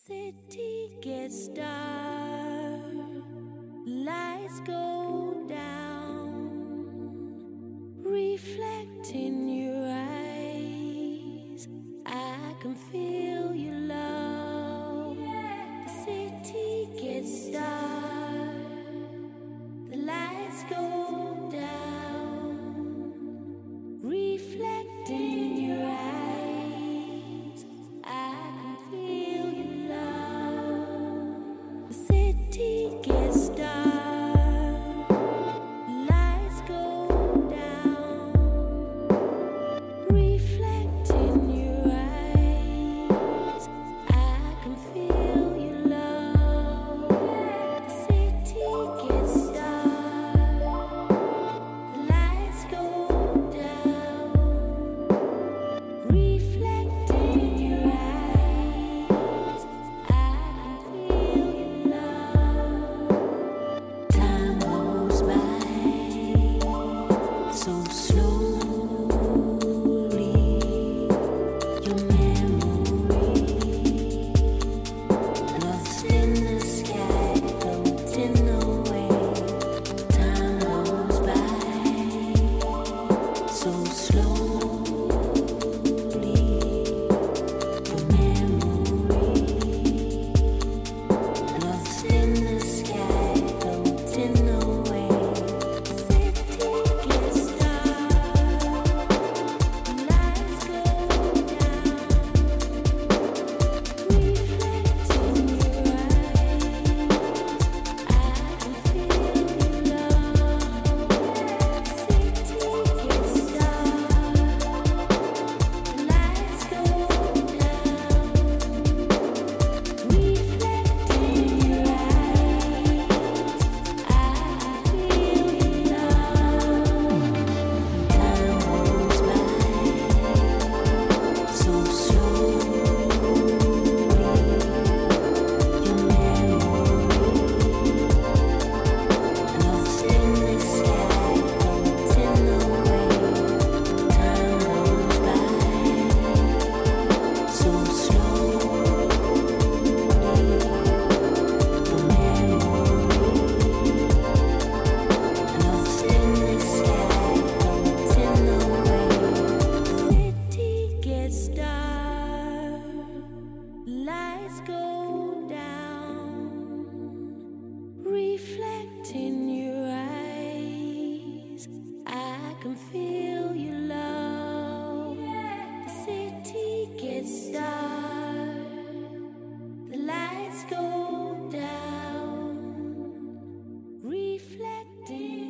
City gets dark, lights go down, reflect in your eyes. I can feel your love. The city gets dark, the lights go down, reflect in your eyes. Gets dark, lights go down, reflect in your eyes. I can feel your love. The city gets dark, the lights go down, reflect in your eyes. I can feel your love. So slowly, your memory lost in the sky, floating away. Time goes by so slowly, your memory lost in the sky, floating away. Lights go down, reflect in your eyes. I can feel your love. The city gets dark, the lights go down, reflecting.